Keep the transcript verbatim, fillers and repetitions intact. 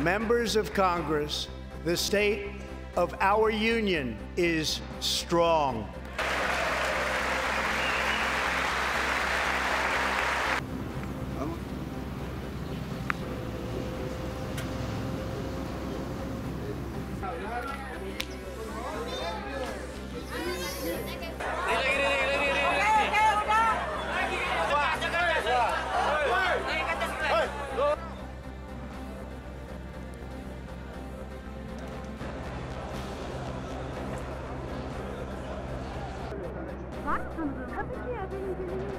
members of Congress, the state of our union is strong. Var mısınız? Tabii ki efendim.